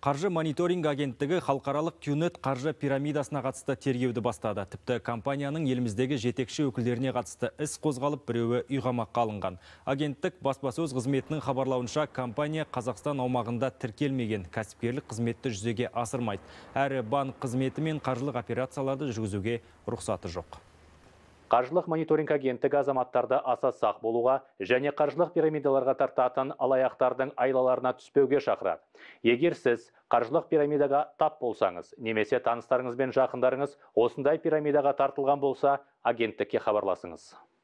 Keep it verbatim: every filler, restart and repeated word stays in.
Қаржы мониторинг агенттігі халықаралық Кюнет қаржы пирамидасына қатысты тергеуді бастады. Тіпті компанияның еліміздегі жетекші өкілдеріне қатысты іс қозғалып, біреуі үйқамаққа алынған. Агенттік баспасөз қызметінің хабарлауынша, компания Қазақстан аумағында тіркелмеген, кәсіпкерлік қызметті жүзеге асырмайды. Әрі банк қызметі мен қаржылық операцияларды жүргізуге рұқсаты жоқ. Қаржылық мониторинг агенттігі азаматтарды аса сақ болуға және қаржылық пирамидаларға тартатын алаяқтардың айлаларына түспеуге шақырады. Егер сіз қаржылық пирамидаға тап болсаңыз, немесе таныстарыңыз бен жақындарыңыз осындай пирамидаға тартылған болса, агенттікке хабарласыңыз.